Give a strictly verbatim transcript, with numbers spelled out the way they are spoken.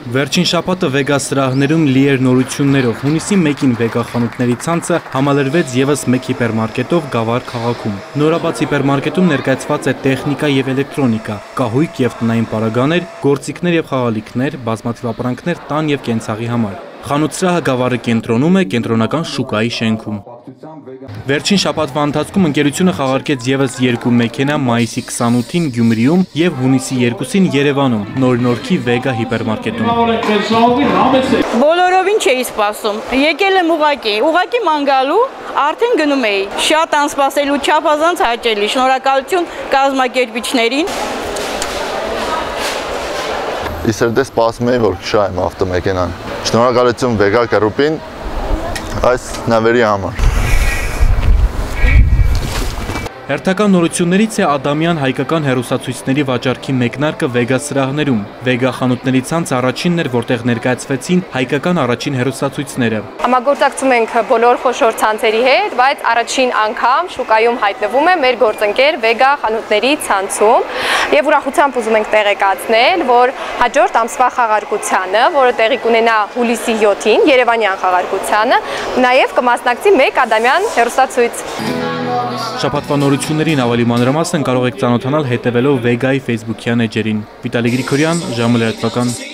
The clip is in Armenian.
Վերջին շաբաթը Վեգա սրահներում լի էր նորություններով։ Հունիսի մեկին Վեգա խանութների ցանցը համալրվեց եւս մեկ հիպերմարկետով Գավառ քաղաքում։ Նորաբաց հիպերմարկետում ներկայացված է տեխնիկա եւ էլեկտրոնիկա, կահույք եւ տնային պարագաներ, գործիքներ եւ խաղալիքներ, բազմաթիվ ապրանքներ տան եւ կենցաղի համար։ Խանութսրահը Գավառի կենտրոնում է, կենտրոնական շուկայի շենքում։ Վերջին շաբաթվա ընթացքում ընկերությունը խաղարկեց եւս երկու մեքենա մայիսի քսանութին Գյումրիում եւ հունիսի երկուսին Երևանում, Նոր-Նորքի Վեգա հիպերմարկետում։ Բոլորովին չէի սպասում։ Եկել եմ ուղակի, ուղակի մանգալու, արդեն գնում էի։ Շատ անսպասելու, չափազանց հաճելի, շնորհակալություն կազմակերպիչներին։ Իսր դե սպասում էի, որ քշայեմ ավտոմեքենան։ Շնորհակալություն Վեգա Գրուպին այս նավերի համար։ Հերթական նորություններից է Ադամյան հայկական հեռուստացույցների վաճառքի մեկնարկը Վեգա սրահներում։ Վեգա խանութների ցանց առաջինն էր, որտեղ ներկայացվեցին հայկական առաջին հեռուստացույցները։ Համագործակցում ենք բոլոր խոշոր ցանցերի հետ, բայց առաջին անգամ շուկայում հայտնվում է մեր գործընկեր Վեգա խանութների ցանցում եւ ուրախությամբ ուզում ենք տեղեկացնել, որ հաջորդ ամսվա խաղարկությանը, որը տեղի կունենա հուլիսի յոթին, Երևանյան խաղարկությանը, նաեւ կմասնակցի մեկ Ադամյան հեռուստացույց։ Շաբաթվա նորություններին ավելի մանրամասն կարող եք ծանոթանալ հետևելով Վեգայի Facebook-յան էջերին։ Վիտալի Գրիգորյան, ժամը լրատվական։